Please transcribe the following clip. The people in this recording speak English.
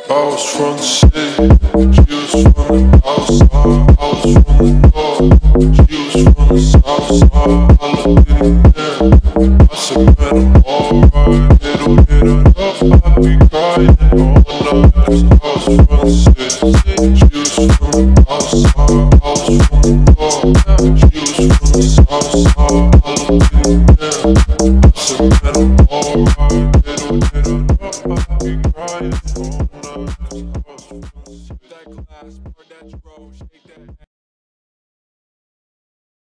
I was from the city, she was from the outside. I was from the north, she was from the south side. I looked in the I said, man, I'm alright. Little hit it up, I be crying all night. 'Cause I was from the city, she was from the outside. I was from the north, she was from the south side. I looked in the I said, man, I'm alright. Little hit it up, I be crying all night. 'Cause I was from the city. That class, pour that road, shake